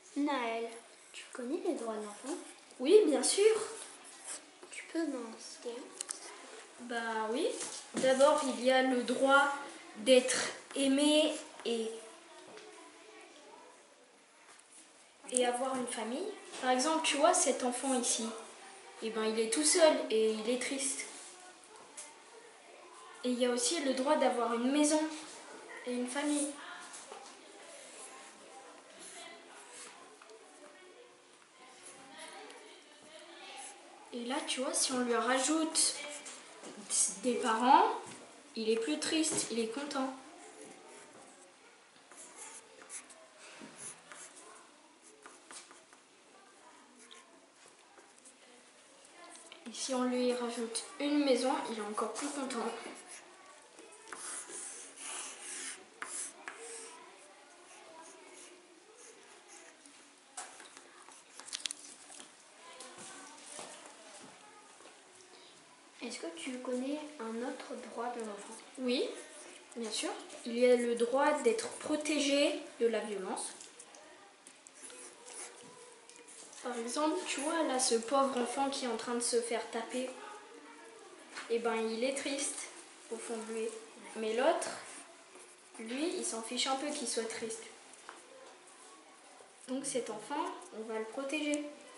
Naël, tu connais les droits de l'enfant? Oui, bien sûr. Tu peux m'en citer un? Bah oui. D'abord, il y a le droit d'être aimé et avoir une famille. Par exemple, tu vois cet enfant ici, eh ben, il est tout seul et il est triste. Et il y a aussi le droit d'avoir une maison et une famille. Et là, tu vois, si on lui rajoute des parents, il est plus triste, il est content. Et si on lui rajoute une maison, il est encore plus content. Est-ce que tu connais un autre droit de l'enfant? Oui, bien sûr. Il y a le droit d'être protégé de la violence. Par exemple, tu vois là ce pauvre enfant qui est en train de se faire taper. Eh ben il est triste au fond de lui. Mais l'autre, lui, il s'en fiche un peu qu'il soit triste. Donc cet enfant, on va le protéger.